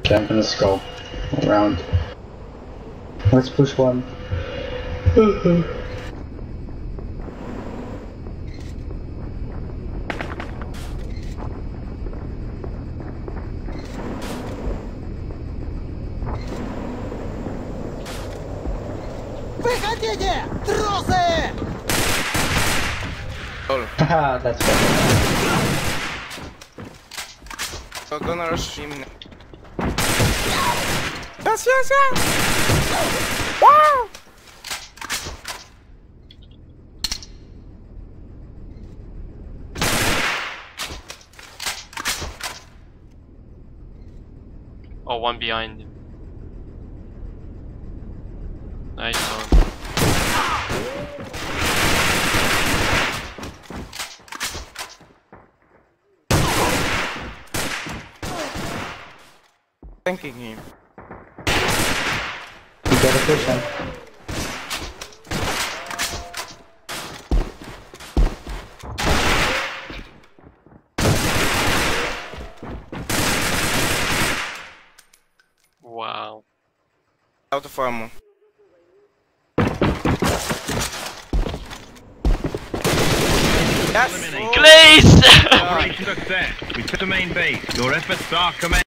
Okay, I'm gonna scope around. Let's push one. Выходите! Трусы! Haha, that's better. So gonna rush him. Yes, yes, yes! Wow! Oh, one behind him. Nice one. Thanking him. You gotta push him. Wow. Out of ammo. Yes! Clace! Operation success. We took the main base. Your efforts are commended.